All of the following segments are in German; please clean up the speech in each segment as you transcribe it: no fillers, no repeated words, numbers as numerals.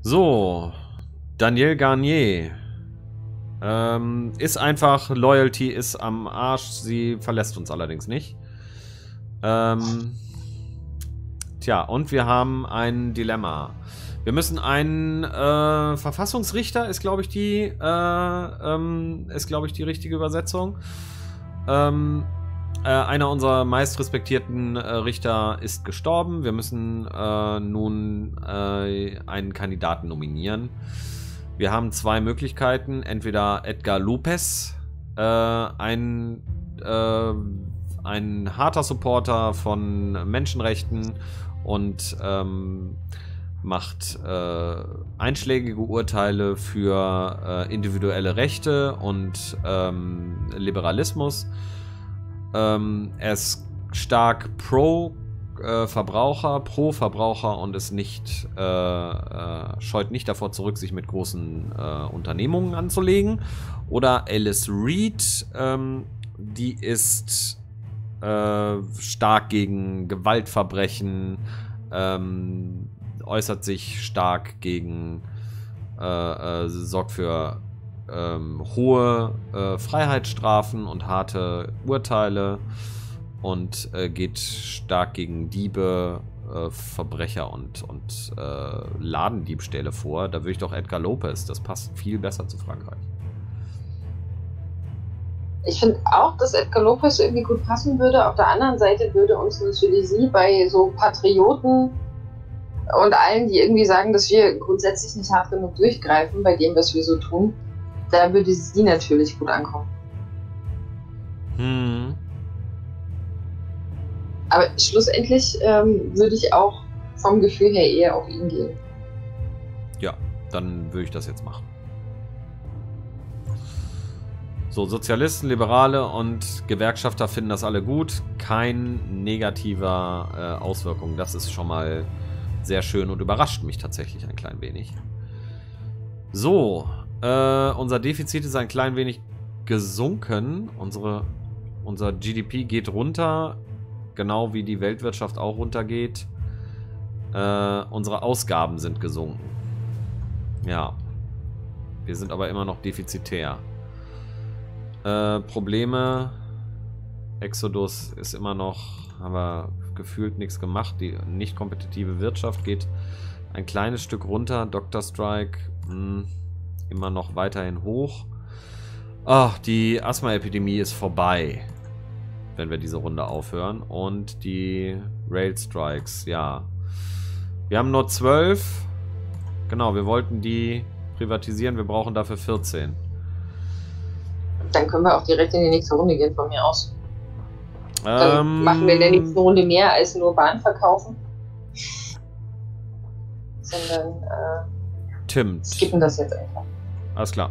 So, Danielle Garnier. Ist einfach, Loyalty ist am Arsch, sie verlässt uns allerdings nicht. Tja, und wir haben ein Dilemma. Wir müssen einen Verfassungsrichter, ist glaube ich die richtige Übersetzung. Einer unserer meist respektierten Richter ist gestorben. Wir müssen nun einen Kandidaten nominieren. Wir haben zwei Möglichkeiten. Entweder Edgar Lopez, ein harter Supporter von Menschenrechten und macht einschlägige Urteile für individuelle Rechte und Liberalismus. Er ist stark pro Verbraucher und ist nicht scheut nicht davor zurück, sich mit großen Unternehmungen anzulegen. Oder Alice Reed, die ist stark gegen Gewaltverbrechen, äußert sich stark gegen, sorgt für hohe Freiheitsstrafen und harte Urteile und geht stark gegen Diebe, Verbrecher und Ladendiebstähle vor. Da würde ich doch Edgar Lopez, das passt viel besser zu Frankreich. Ich finde auch, dass Edgar Lopez irgendwie gut passen würde. Auf der anderen Seite würde uns natürlich sie bei so Patrioten und allen, die irgendwie sagen, dass wir grundsätzlich nicht hart genug durchgreifen bei dem, was wir so tun, da würde sie natürlich gut ankommen. Aber schlussendlich würde ich auch vom Gefühl her eher auf ihn gehen. Ja, dann würde ich das jetzt machen. So, Sozialisten, Liberale und Gewerkschafter finden das alle gut. Kein negativer Auswirkung. Das ist schon mal sehr schön und überrascht mich tatsächlich ein klein wenig. So, unser Defizit ist ein klein wenig gesunken. Unser GDP geht runter, genau wie die Weltwirtschaft auch runtergeht. Unsere Ausgaben sind gesunken. Ja, wir sind aber immer noch defizitär. Probleme. Exodus ist immer noch, haben wir gefühlt nichts gemacht. Die nicht kompetitive Wirtschaft geht ein kleines Stück runter. Dr. Strike immer noch weiterhin hoch. Ach, die Asthma-Epidemie ist vorbei, wenn wir diese Runde aufhören. Und die Rail-Strikes, ja. Wir haben nur 12. Genau, wir wollten die privatisieren. Wir brauchen dafür 14. Dann können wir auch direkt in die nächste Runde gehen, von mir aus. Dann machen wir in der nächsten Runde mehr als nur Bahn verkaufen. Sondern skippen das jetzt einfach. Alles klar.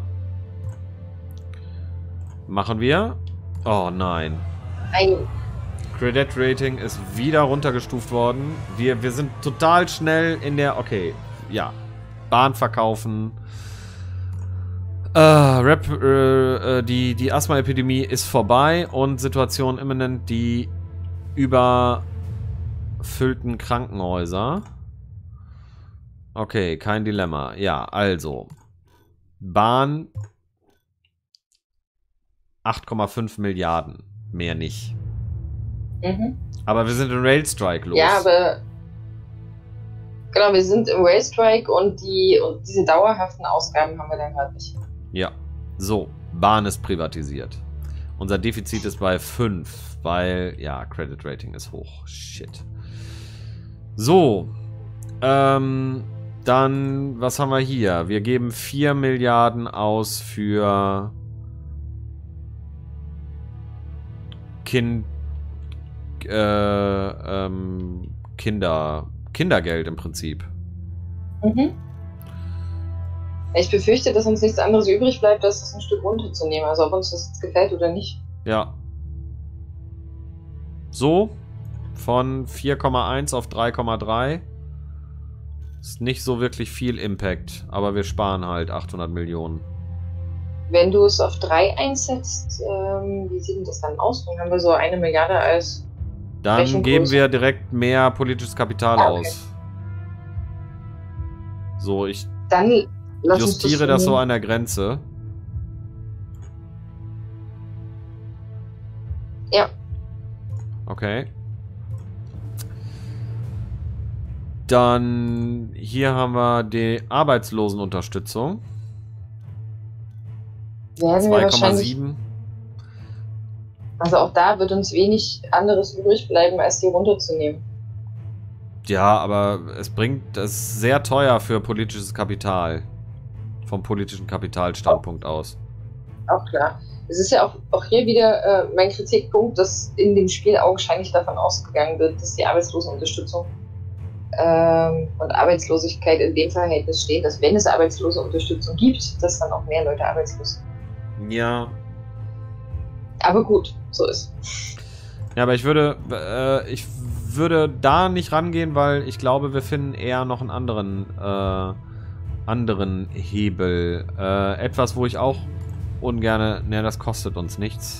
Machen wir. Oh nein. Nein. Credit Rating ist wieder runtergestuft worden. Wir sind total schnell in der... Okay, ja. Bahn verkaufen. Die Asthma-Epidemie ist vorbei und Situation imminent, die überfüllten Krankenhäuser. Okay, kein Dilemma. Ja, also. Bahn 8,5 Milliarden. Mehr nicht. Aber wir sind in Railstrike los. Ja, aber genau, wir sind im Railstrike und diese dauerhaften Ausgaben haben wir dann gerade nicht. Ja. So, Bahn ist privatisiert. Unser Defizit ist bei 5, weil, ja, Credit Rating ist hoch. Shit. So. Dann, was haben wir hier? Wir geben 4 Milliarden aus für Kindergeld im Prinzip. Ich befürchte, dass uns nichts anderes übrig bleibt, als das ein Stück runterzunehmen. Also ob uns das jetzt gefällt oder nicht. Ja. So. Von 4,1 auf 3,3. Ist nicht so wirklich viel Impact. Aber wir sparen halt 800 Millionen. Wenn du es auf 3 einsetzt, wie sieht denn das dann aus? Dann haben wir so 1 Milliarde als... Dann geben wir direkt mehr politisches Kapital aus. So, ich Dann lass uns Justiere das so an der Grenze. Ja. Okay. Dann hier haben wir die Arbeitslosenunterstützung. Werden wir wahrscheinlich. 2,7. Also auch da wird uns wenig anderes übrig bleiben, als die runterzunehmen. Ja, aber es ist sehr teuer für politisches Kapital. Vom politischen Kapitalstandpunkt aus. Auch klar. Es ist ja auch hier wieder mein Kritikpunkt, dass in dem Spiel augenscheinlich davon ausgegangen wird, dass die Arbeitslosenunterstützung und Arbeitslosigkeit in dem Verhältnis steht, dass wenn es Arbeitslosenunterstützung gibt, dass dann auch mehr Leute arbeitslos sind. Ja. Aber gut, so ist. Ja, aber ich würde da nicht rangehen, weil ich glaube, wir finden eher noch einen anderen Hebel. Etwas, wo ich auch ungerne, ne, das kostet uns nichts.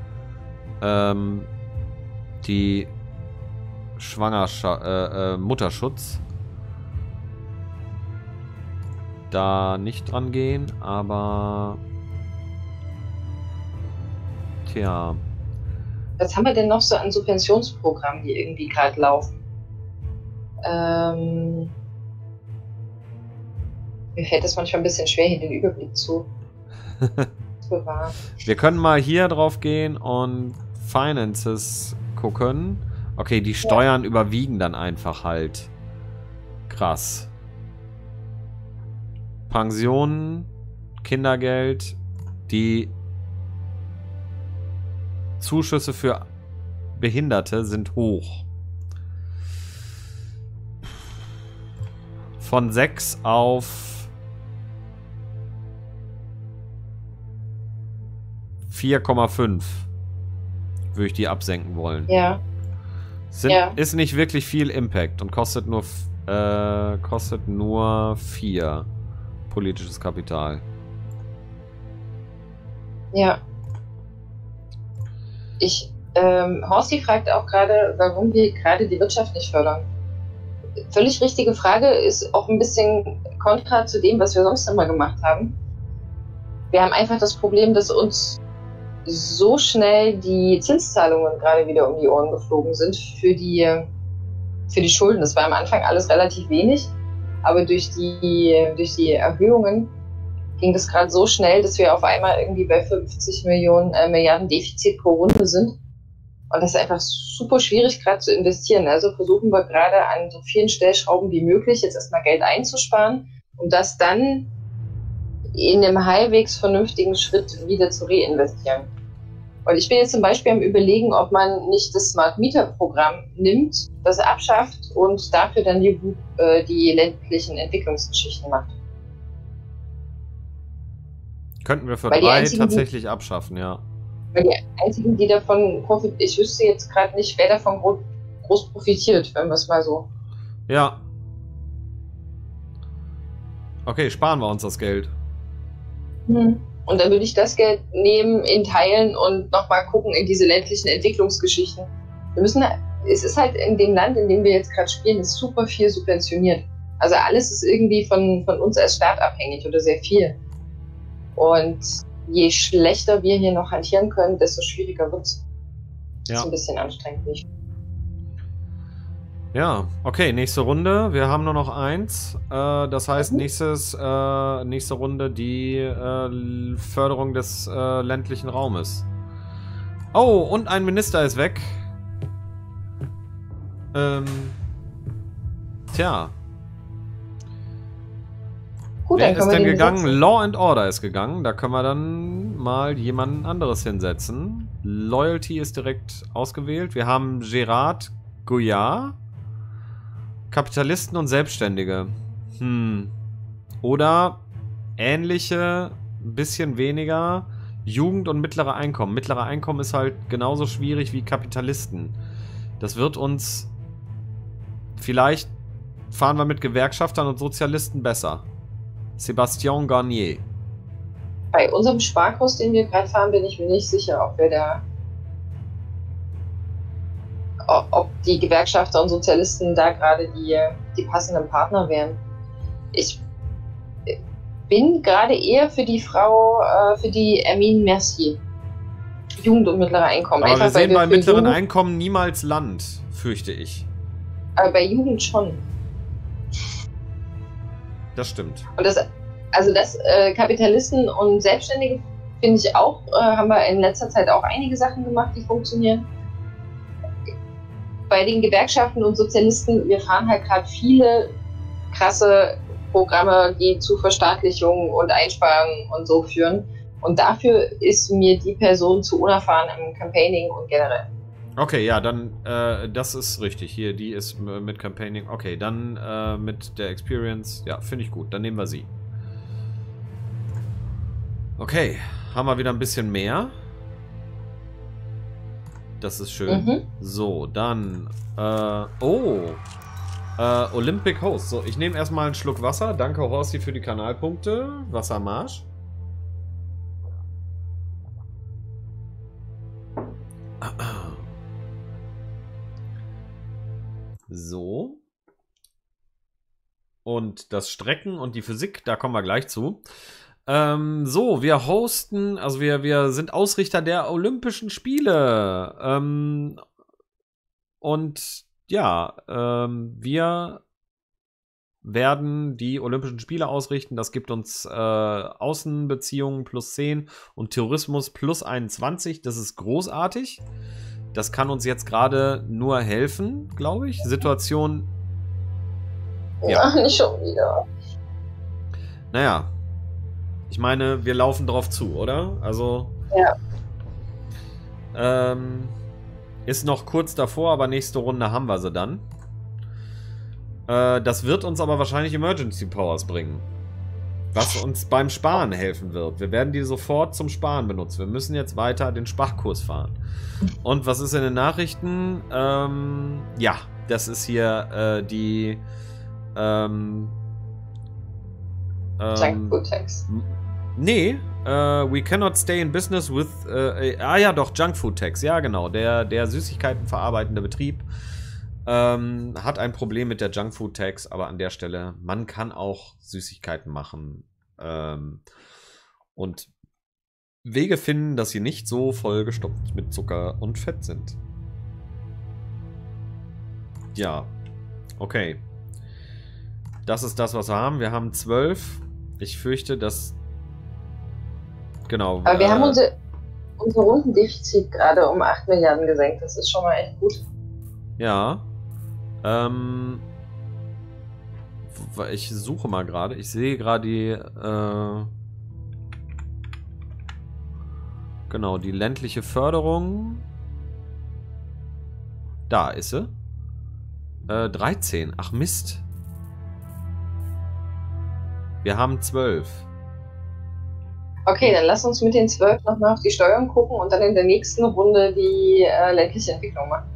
Die Mutterschutz. Da nicht dran gehen, aber tja. Was haben wir denn noch so an Subventionsprogrammen, die irgendwie gerade laufen? Mir fällt das manchmal ein bisschen schwer, hier den Überblick zu bewahren. Wir können mal hier drauf gehen und Finances gucken. Okay, die Steuern überwiegen dann einfach halt. Krass. Pensionen, Kindergeld, die Zuschüsse für Behinderte sind hoch. Von 6 auf 4,5 würde ich die absenken wollen. Ja. Ist nicht wirklich viel Impact und kostet nur 4 politisches Kapital. Ja. Horsti fragt auch gerade, warum wir gerade die Wirtschaft nicht fördern. Völlig richtige Frage, ist auch ein bisschen kontra zu dem, was wir sonst immer gemacht haben. Wir haben einfach das Problem, dass uns so schnell die Zinszahlungen gerade wieder um die Ohren geflogen sind für die Schulden. Das war am Anfang alles relativ wenig, aber durch die Erhöhungen ging das gerade so schnell, dass wir auf einmal irgendwie bei 50 Milliarden Defizit pro Runde sind. Und das ist einfach super schwierig gerade zu investieren. Also versuchen wir gerade an so vielen Stellschrauben wie möglich jetzt erstmal Geld einzusparen, um das dann in einem halbwegs vernünftigen Schritt wieder zu reinvestieren. Und ich bin jetzt zum Beispiel am Überlegen, ob man nicht das Smart Meter Programm nimmt, das abschafft und dafür dann die ländlichen Entwicklungsgeschichten macht. Könnten wir für 3 tatsächlich abschaffen, ja. Weil die einzigen, die davon profitieren, ich wüsste jetzt gerade nicht, wer davon groß profitiert, wenn wir es mal so. Ja. Okay, sparen wir uns das Geld. Und dann würde ich das Geld nehmen, in Teilen und nochmal gucken in diese ländlichen Entwicklungsgeschichten. Es ist halt in dem Land, in dem wir jetzt gerade spielen, ist super viel subventioniert. Also alles ist irgendwie von uns als Staat abhängig oder sehr viel. Und je schlechter wir hier noch hantieren können, desto schwieriger wird es. Das ist ein bisschen anstrengend, nicht? Ja, okay, nächste Runde. Wir haben nur noch 1. Das heißt, nächste Runde die Förderung des ländlichen Raumes. Oh, und ein Minister ist weg. Tja. Gut, wer ist denn gegangen? Law and Order ist gegangen. Da können wir dann mal jemanden anderes hinsetzen. Loyalty ist direkt ausgewählt. Wir haben Gerard Goyard. Kapitalisten und Selbstständige. Oder ähnliche, ein bisschen weniger, Jugend und mittlere Einkommen. Mittlere Einkommen ist halt genauso schwierig wie Kapitalisten. Das wird uns... Vielleicht fahren wir mit Gewerkschaftern und Sozialisten besser. Sébastien Garnier. Bei unserem Sparkurs, den wir gerade fahren, bin ich mir nicht sicher, ob die Gewerkschafter und Sozialisten da gerade die passenden Partner wären. bin gerade eher für die Frau, für die Hermine Mercier. Jugend- und mittlere Einkommen. Aber einfach, wir sehen bei mittleren Jugend, Einkommen niemals Land, fürchte ich. aber bei Jugend schon. Das stimmt. Und das Kapitalisten und Selbstständige finde ich auch, haben wir in letzter Zeit auch einige Sachen gemacht, die funktionieren. Bei den Gewerkschaften und Sozialisten, wir fahren halt gerade viele krasse Programme, die zu Verstaatlichung und Einsparungen und so führen. Und dafür ist mir die Person zu unerfahren im Campaigning und generell. Okay, ja, dann, das ist richtig. Hier, die ist mit Campaigning. Okay, dann mit der Experience. Ja, finde ich gut. Dann nehmen wir sie. Okay, haben wir wieder ein bisschen mehr. Das ist schön. Mhm. So, dann, Olympic Host. So, ich nehme erstmal einen Schluck Wasser. Danke, Horsti, für die Kanalpunkte. Wassermarsch. So. Und das Strecken und die Physik, da kommen wir gleich zu. So, wir hosten, also wir sind Ausrichter der Olympischen Spiele. Und ja, wir werden die Olympischen Spiele ausrichten. Das gibt uns Außenbeziehungen plus 10 und Tourismus plus 21. Das ist großartig. Das kann uns jetzt gerade nur helfen, glaube ich. Situation. Ja, ach, nicht schon wieder. Naja. Ich meine, wir laufen drauf zu, oder? Also. Ja. Ist noch kurz davor, aber nächste Runde haben wir sie dann. Das wird uns aber wahrscheinlich Emergency Powers bringen. Was uns beim Sparen helfen wird. Wir werden die sofort zum Sparen benutzen. Wir müssen jetzt weiter den Sparkurs fahren. Und was ist in den Nachrichten? Ja, das ist hier die Junk Food Tax. Nee, we cannot stay in business with ja doch, Junk Food Tax. Ja, genau. Der Süßigkeiten verarbeitende Betrieb hat ein Problem mit der Junk Food Tax, aber an der Stelle, man kann auch Süßigkeiten machen und Wege finden, dass sie nicht so vollgestopft mit Zucker und Fett sind. Ja, okay. Das ist das, was wir haben. Wir haben 12. Ich fürchte, dass... Genau. Aber wir haben unser Rundendefizit gerade um 8 Milliarden gesenkt. Das ist schon mal echt gut. Ja. Ich suche mal gerade. Ich sehe gerade die... genau, die ländliche Förderung. Da ist sie. 13. Ach Mist. Wir haben 12. Okay, dann lass uns mit den 12 nochmal auf die Steuern gucken und dann in der nächsten Runde die ländliche Entwicklung machen.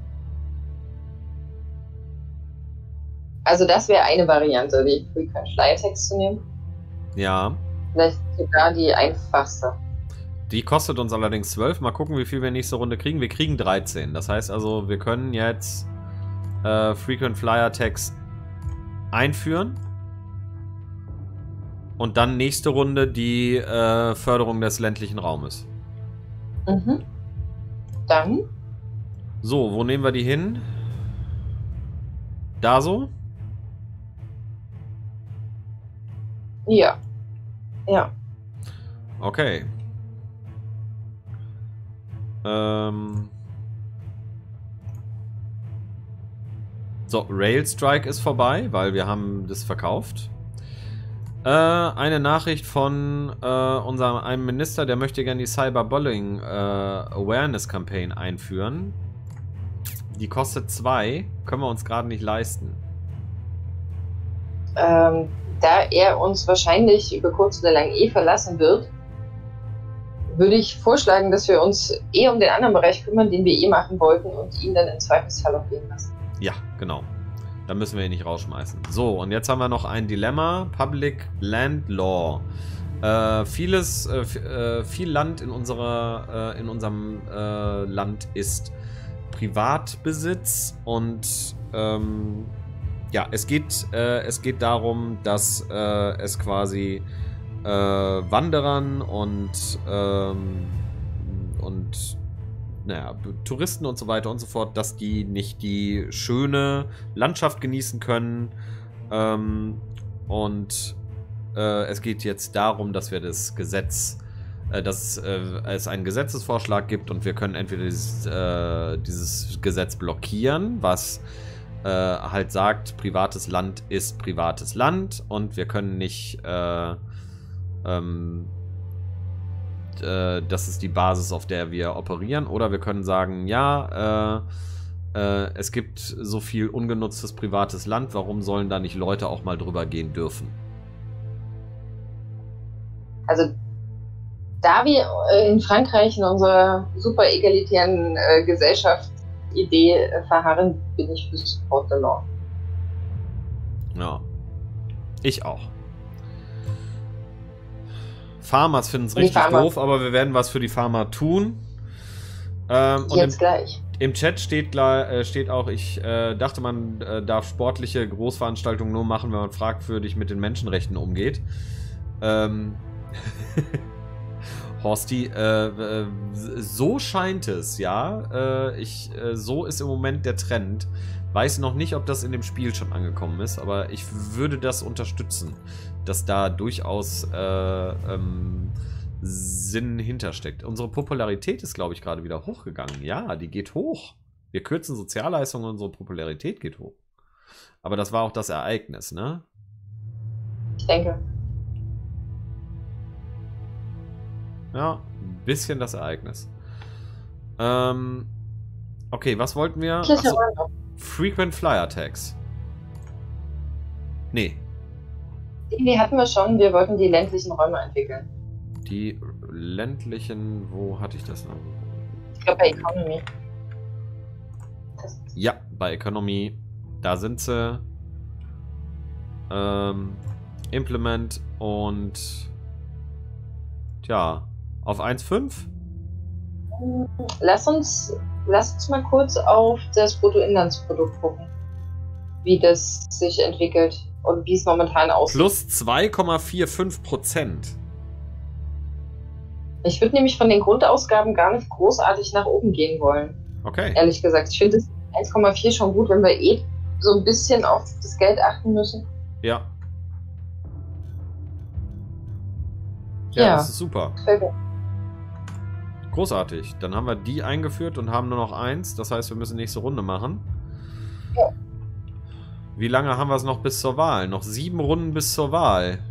Also das wäre eine Variante, die Frequent Flyer Tax zu nehmen. Ja. Vielleicht sogar die einfachste. Die kostet uns allerdings 12. Mal gucken, wie viel wir nächste Runde kriegen. Wir kriegen 13. Das heißt also, wir können jetzt Frequent Flyer Tax einführen. Und dann nächste Runde die Förderung des ländlichen Raumes. Mhm. Dann? So, wo nehmen wir die hin? Da so? Ja. Ja. Okay. So, Rail Strike ist vorbei, weil wir haben das verkauft. Eine Nachricht von einem Minister, der möchte gerne die Cyberbullying Awareness Campaign einführen. Die kostet 2, können wir uns gerade nicht leisten. Da er uns wahrscheinlich über kurz oder lang verlassen wird, würde ich vorschlagen, dass wir uns um den anderen Bereich kümmern, den wir machen wollten und ihn dann im Zweifelsfall auch gehen lassen. Ja, genau. Da müssen wir ihn nicht rausschmeißen. So, und jetzt haben wir noch ein Dilemma. Public Land Law. Viel Land in unserem Land ist Privatbesitz und ja, es geht darum, dass es quasi Wanderern und naja, Touristen und so weiter und so fort, dass die nicht die schöne Landschaft genießen können. Es geht jetzt darum, dass wir das Gesetz, dass es einen Gesetzesvorschlag gibt und wir können entweder dieses Gesetz blockieren, was halt sagt, privates Land ist privates Land und wir können nicht das ist die Basis, auf der wir operieren. Oder wir können sagen, ja, es gibt so viel ungenutztes privates Land, warum sollen da nicht Leute auch mal drüber gehen dürfen? Also, da wir in Frankreich in unserer super egalitären Gesellschaftsidee verharren, bin ich für Support the Law. Ja. Ich auch. Farmers finden es richtig doof, aber wir werden was für die Farmer tun. Jetzt gleich. Im Chat steht auch, ich dachte, man darf sportliche Großveranstaltungen nur machen, wenn man fragwürdig mit den Menschenrechten umgeht. Horsti, so scheint es, ja. So ist im Moment der Trend. Weiß noch nicht, ob das in dem Spiel schon angekommen ist, aber ich würde das unterstützen, dass da durchaus Sinn hintersteckt. Unsere Popularität ist, glaube ich, gerade wieder hochgegangen. Ja, die geht hoch. Wir kürzen Sozialleistungen und unsere Popularität geht hoch. Aber das war auch das Ereignis, ne? Ich denke. Ja, ein bisschen das Ereignis. Okay, was wollten wir? Achso, Frequent Flyer Tags. Nee. Die hatten wir schon. Wir wollten die ländlichen Räume entwickeln. Die ländlichen, wo hatte ich das noch? Ich glaube bei Economy. Ja, bei Economy. Da sind sie. Implement und tja, auf 1,5? Lass uns mal kurz auf das Bruttoinlandsprodukt gucken. Wie das sich entwickelt und wie es momentan aussieht. Plus 2,45%. Ich würde nämlich von den Grundausgaben gar nicht großartig nach oben gehen wollen. Okay. Ehrlich gesagt. Ich finde das 1,4 schon gut, wenn wir so ein bisschen auf das Geld achten müssen. Ja. Ja, das ist super. Großartig. Dann haben wir die eingeführt und haben nur noch 1. Das heißt, wir müssen nächste Runde machen. Ja. Wie lange haben wir es noch bis zur Wahl? Noch 7 Runden bis zur Wahl.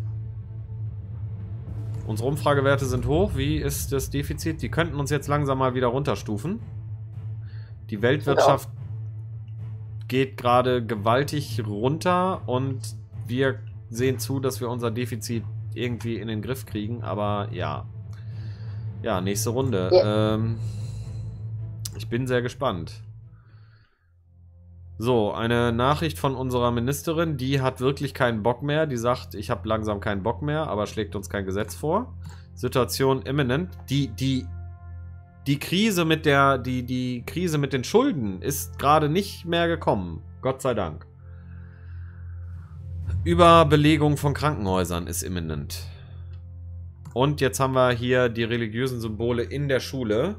Unsere Umfragewerte sind hoch. Wie ist das Defizit? Die könnten uns jetzt langsam mal wieder runterstufen. Die Weltwirtschaft geht gerade gewaltig runter und wir sehen zu, dass wir unser Defizit irgendwie in den Griff kriegen. Aber ja. Ja, nächste Runde. Ja. Ich bin sehr gespannt. So, eine Nachricht von unserer Ministerin, die hat wirklich keinen Bock mehr. Die sagt, ich habe langsam keinen Bock mehr, aber schlägt uns kein Gesetz vor. Situation imminent. Die Krise mit die Krise mit den Schulden ist gerade nicht mehr gekommen. Gott sei Dank. Überbelegung von Krankenhäusern ist imminent. Und jetzt haben wir hier die religiösen Symbole in der Schule.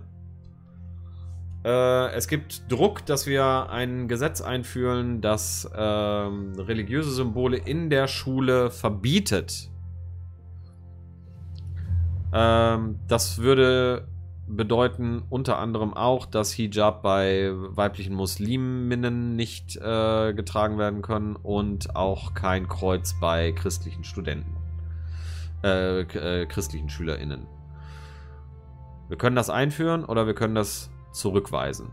Es gibt Druck, dass wir ein Gesetz einführen, das religiöse Symbole in der Schule verbietet. Das würde bedeuten unter anderem auch, dass Hijab bei weiblichen Musliminnen nicht getragen werden können und auch kein Kreuz bei christlichen Studenten. Christlichen SchülerInnen. Wir können das einführen oder wir können das zurückweisen.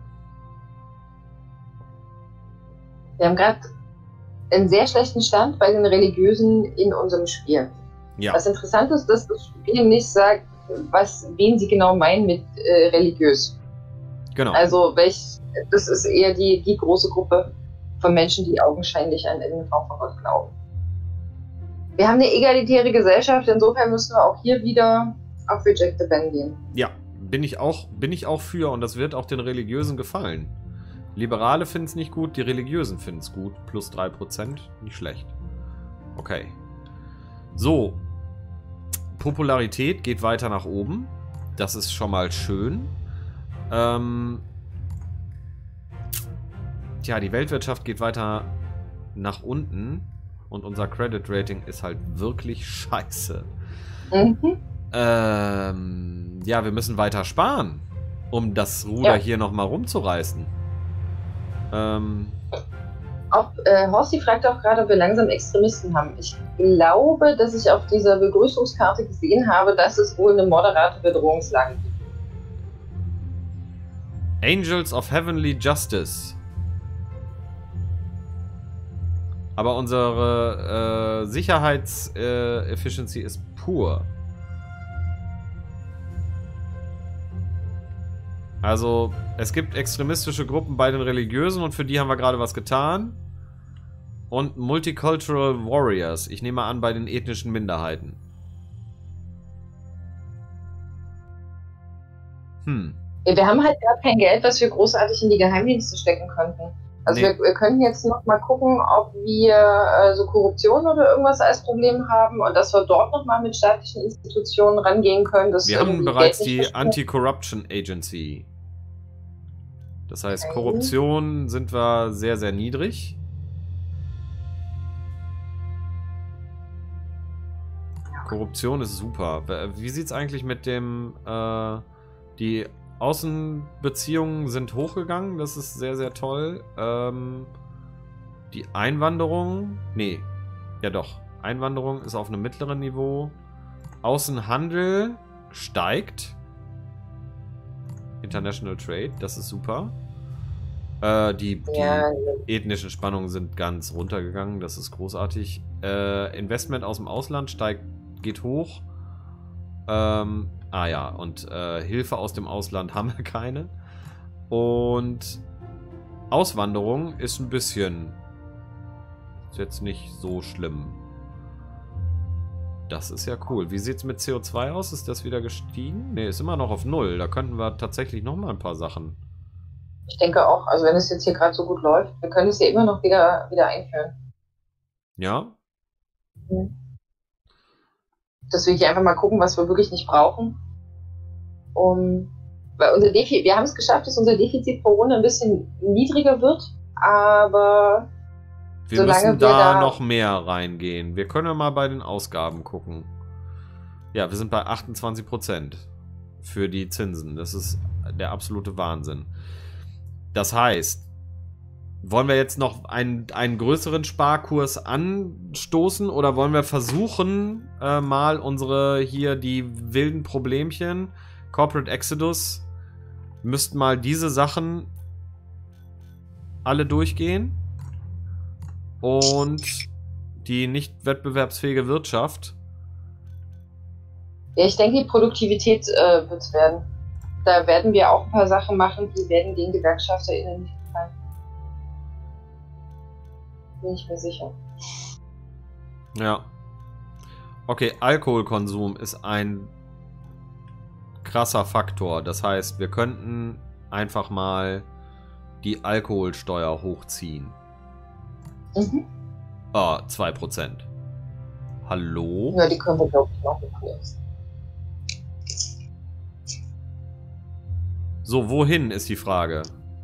Wir haben gerade einen sehr schlechten Stand bei den Religiösen in unserem Spiel. Ja. Was interessant ist, dass das Spiel nicht sagt, wen sie genau meinen mit religiös. Genau. Also das ist eher die große Gruppe von Menschen, die augenscheinlich an irgendeine Form von Gott glauben. Wir haben eine egalitäre Gesellschaft, insofern müssen wir auch hier wieder auf Reject the Ban gehen. Ja, bin ich auch für und das wird auch den Religiösen gefallen. Liberale finden es nicht gut, die Religiösen finden es gut. Plus 3%, nicht schlecht. Okay. So. Popularität geht weiter nach oben. Das ist schon mal schön. Tja, die Weltwirtschaft geht weiter nach unten. Und unser Credit Rating ist halt wirklich scheiße. Mhm. Ja, wir müssen weiter sparen, um das Ruder hier nochmal rumzureißen. Horsti fragt auch gerade, ob wir langsam Extremisten haben. Ich glaube, dass ich auf dieser Begrüßungskarte gesehen habe, dass es wohl eine moderate Bedrohungslage gibt. Angels of Heavenly Justice. Aber unsere Sicherheits-Efficiency ist pur. Also, es gibt extremistische Gruppen bei den Religiösen und für die haben wir gerade was getan. Und Multicultural Warriors. Ich nehme an, bei den ethnischen Minderheiten. Wir haben halt gar kein Geld, was wir großartig in die Geheimdienste stecken könnten. Also Nee. wir könnten jetzt noch mal gucken, ob wir so Korruption oder irgendwas als Problem haben und dass wir dort noch mal mit staatlichen Institutionen rangehen können. Dass Wir haben irgendwie bereits Geld nicht die verschwindet. Anti-Corruption Agency. Das heißt, Okay. Korruption sind wir sehr, sehr niedrig. Korruption ist super. Wie sieht es eigentlich mit dem... die Außenbeziehungen sind hochgegangen. Das ist sehr, sehr toll. Die Einwanderung... Nee. Ja doch. Einwanderung ist auf einem mittleren Niveau. Außenhandel steigt. International Trade, das ist super. Die ethnischen Spannungen sind ganz runtergegangen. Das ist großartig. Investment aus dem Ausland geht hoch. Ja, und Hilfe aus dem Ausland haben wir keine. Und Auswanderung ist ein bisschen... Ist jetzt nicht so schlimm. Das ist ja cool. Wie sieht es mit CO2 aus? Ist das wieder gestiegen? Ne, ist immer noch auf 0. Da könnten wir tatsächlich noch mal ein paar Sachen. Ich denke auch, also wenn es jetzt hier gerade so gut läuft, wir können es ja immer noch wieder einführen. Ja? Dass wir hier einfach mal gucken, was wir wirklich nicht brauchen. Weil wir haben es geschafft, dass unser Defizit pro Runde ein bisschen niedriger wird, aber Wir solange müssen wir da noch mehr reingehen. Wir können ja mal bei den Ausgaben gucken. Ja, wir sind bei 28% für die Zinsen. Das ist der absolute Wahnsinn. Das heißt, wollen wir jetzt noch einen größeren Sparkurs anstoßen oder wollen wir versuchen, mal die wilden Problemchen, Corporate Exodus, müssten mal diese Sachen alle durchgehen und die nicht wettbewerbsfähige Wirtschaft. ja, ich denke, die Produktivität wird es werden. Da werden wir auch ein paar Sachen machen, die werden den GewerkschafterInnen nicht gefallen. Bin ich mir sicher. Ja. Okay, Alkoholkonsum ist ein krasser Faktor. Das heißt, wir könnten einfach mal die Alkoholsteuer hochziehen. 2%. Hallo? Ja, die können wir, glaube ich, noch begrüßen. So, wohin ist die Frage?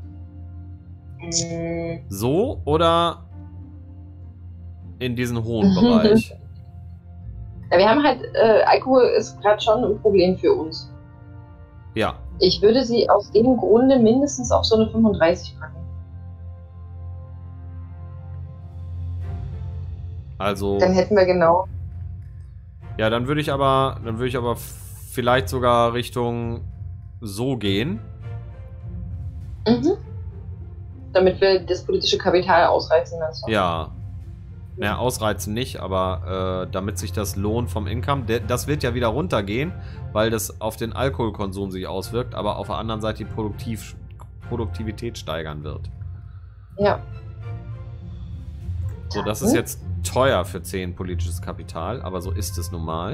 So oder in diesen hohen Bereich? Ja, wir haben halt, Alkohol ist gerade schon ein Problem für uns. Ja. Ich würde sie aus dem Grunde mindestens auf so eine 35 packen. Also. Dann hätten wir genau. Ja, dann würde ich aber vielleicht sogar Richtung so gehen. Damit wir das politische Kapital ausreizen lassen. Ja. Naja, ausreizen nicht, aber damit sich das lohnt vom Income, das wird ja wieder runtergehen, weil das auf den Alkoholkonsum sich auswirkt, aber auf der anderen Seite die Produktivität steigern wird. Ja. So, das ist jetzt teuer für 10 politisches Kapital, aber so ist es nun mal.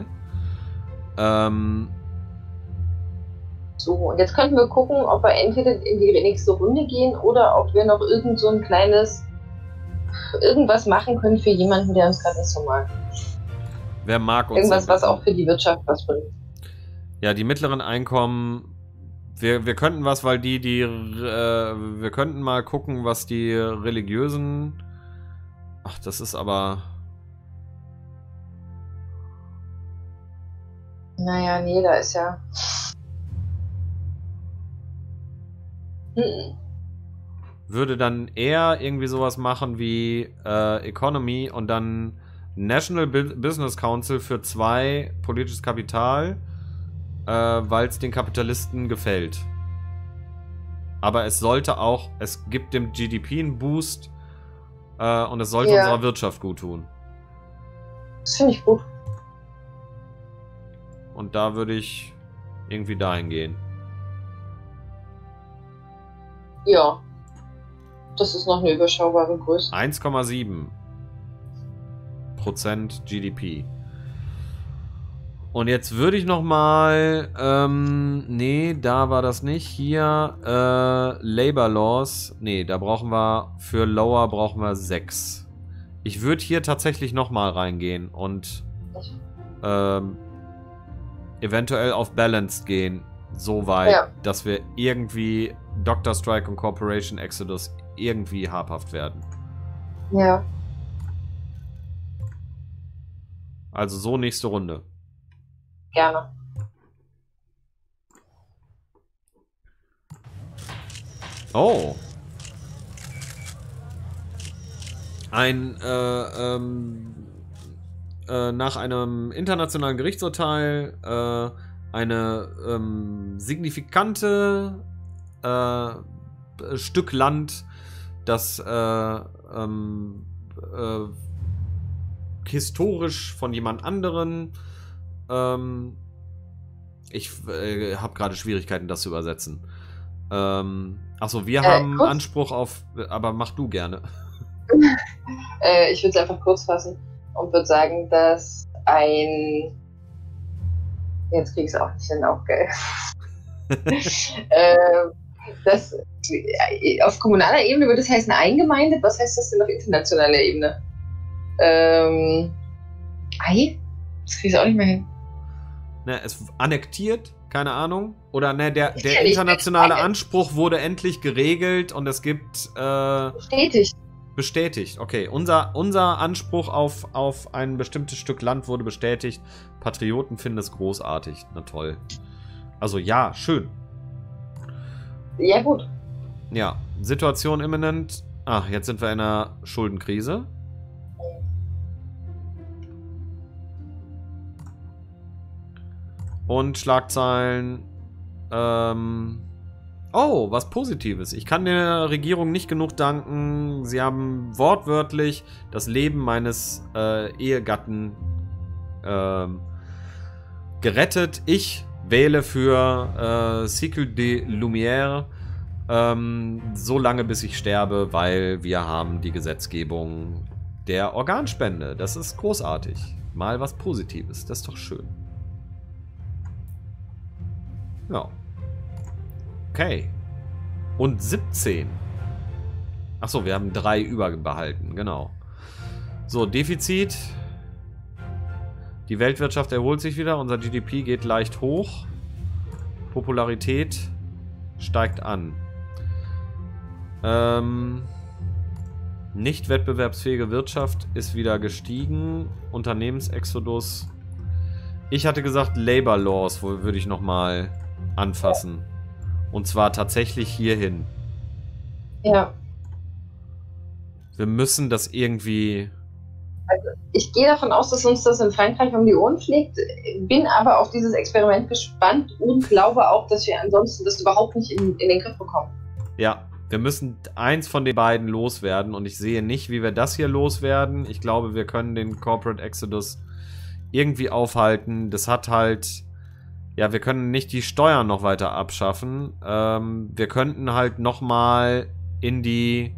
So, und jetzt könnten wir gucken, ob wir entweder in die nächste Runde gehen oder ob wir noch irgend so ein kleines irgendwas machen können für jemanden, der uns gerade nicht so mag. Wer mag uns Irgendwas, denn was auch für die Wirtschaft was bringt. Ja, die mittleren Einkommen. Wir könnten was, weil wir könnten mal gucken, was die religiösen. Ach, das ist aber. Naja, nee, da ist ja. Würde dann eher irgendwie sowas machen wie Economy und dann National Business Council für 2 politisches Kapital, weil es den Kapitalisten gefällt. Aber es sollte auch, es gibt dem GDP einen Boost und es sollte unserer Wirtschaft gut tun. Das finde ich gut. Und da würde ich irgendwie dahin gehen. Ja. Das ist noch eine überschaubare Größe. 1,7% GDP. Und jetzt würde ich noch mal, nee, da war das nicht. Hier, Labor Laws. Nee, da brauchen wir, für Lower brauchen wir 6. Ich würde hier tatsächlich noch mal reingehen und eventuell auf Balanced gehen. So weit, dass wir irgendwie Dr. Strike und Corporation Exodus irgendwie habhaft werden. Ja. Also so nächste Runde. Gerne. Oh. Nach einem internationalen Gerichtsurteil eine signifikante Stück Land, das historisch von jemand anderen ich habe gerade Schwierigkeiten, das zu übersetzen. Achso, wir haben kurz Anspruch auf, aber mach du gerne. Ich würde es einfach kurz fassen und würde sagen, dass jetzt krieg ich es auch nicht hin, auch geil. Das auf kommunaler Ebene würde es heißen eingemeindet. Was heißt das denn auf internationaler Ebene? Das krieg ich auch nicht mehr hin. Ne, es annektiert, keine Ahnung. Oder ne, der internationale Anspruch wurde endlich geregelt und es gibt Bestätigt, okay. Unser Anspruch auf ein bestimmtes Stück Land wurde bestätigt. Patrioten finden es großartig. Na toll. Also ja, schön. Ja, gut. Ja, Situation imminent. Ach, jetzt sind wir in einer Schuldenkrise. Und Schlagzeilen. Oh, was Positives. Ich kann der Regierung nicht genug danken. Sie haben wortwörtlich das Leben meines Ehegatten gerettet. Ich wähle für Cycle de Lumière so lange, bis ich sterbe, weil wir haben die Gesetzgebung der Organspende. Das ist großartig. Mal was Positives. Das ist doch schön. Ja. Okay. Und 17. Achso, wir haben 3 überbehalten, genau. So, Defizit. Die Weltwirtschaft erholt sich wieder. Unser GDP geht leicht hoch. Popularität steigt an. Nicht wettbewerbsfähige Wirtschaft ist wieder gestiegen. Unternehmensexodus. Ich hatte gesagt, Labor Laws würde ich nochmal anfassen. Und zwar tatsächlich hierhin. Ja. Wir müssen das irgendwie... Also ich gehe davon aus, dass uns das in Frankreich um die Ohren fliegt, bin aber auf dieses Experiment gespannt und glaube auch, dass wir ansonsten das überhaupt nicht in den Griff bekommen. Ja, wir müssen eins von den beiden loswerden und ich sehe nicht, wie wir das hier loswerden. Ich glaube, wir können den Corporate Exodus irgendwie aufhalten. Das hat halt... Ja, wir können nicht die Steuern noch weiter abschaffen. Wir könnten halt nochmal in die...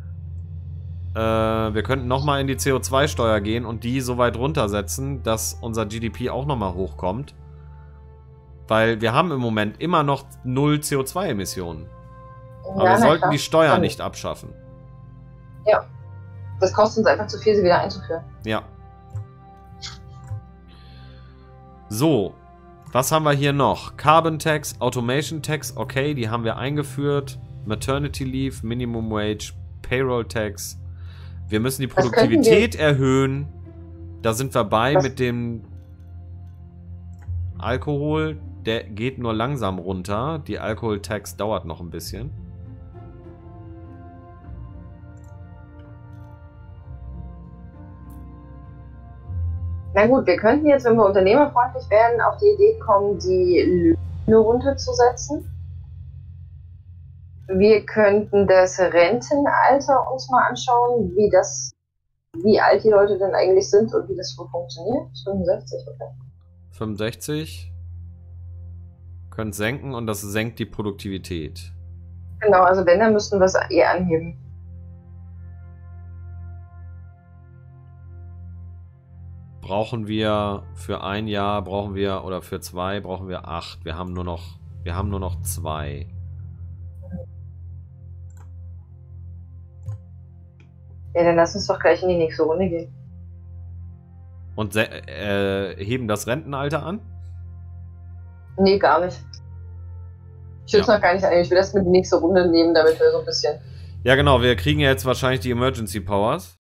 wir könnten nochmal in die CO2-Steuer gehen und die so weit runtersetzen, dass unser GDP auch nochmal hochkommt. Weil wir haben im Moment immer noch 0 CO2-Emissionen. Aber wir sollten die Steuer nicht abschaffen. Ja. Das kostet uns einfach zu viel, sie wieder einzuführen. Ja. So, was haben wir hier noch? Carbon Tax, Automation Tax, okay, die haben wir eingeführt. Maternity Leave, Minimum Wage, Payroll Tax. Wir müssen die Produktivität erhöhen. Da sind wir bei mit dem Alkohol. Der geht nur langsam runter. Die Alkohol-Tax dauert noch ein bisschen. Na gut, wir könnten jetzt, wenn wir unternehmerfreundlich werden, auf die Idee kommen, die Löhne runterzusetzen. Wir könnten das Rentenalter uns mal anschauen, wie alt die Leute denn eigentlich sind und wie das so funktioniert. 65, okay. 65. Könnt senken und das senkt die Produktivität. Genau, also wenn, dann müssten wir es eher anheben. Brauchen wir für ein Jahr, oder für 2 brauchen wir 8. Wir haben nur noch 2. Ja, dann lass uns doch gleich in die nächste Runde gehen. Und heben das Rentenalter an? Nee, gar nicht. Ich will es noch gar nicht ein. Ich will das mit in die nächste Runde nehmen, damit wir so ein bisschen... Ja, genau. Wir kriegen ja jetzt wahrscheinlich die Emergency Powers.